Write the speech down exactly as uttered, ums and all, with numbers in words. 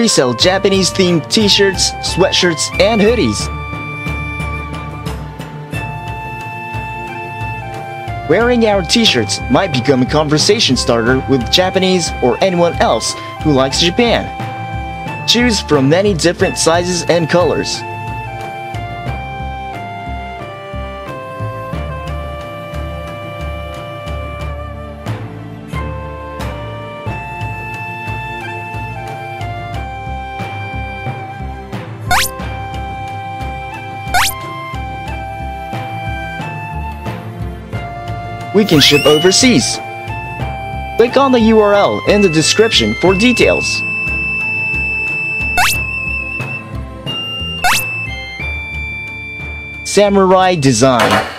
We sell Japanese-themed t-shirts, sweatshirts, and hoodies. Wearing our t-shirts might become a conversation starter with Japanese or anyone else who likes Japan. Choose from many different sizes and colors. We can ship overseas. Click on the U R L in the description for details. Samurai design.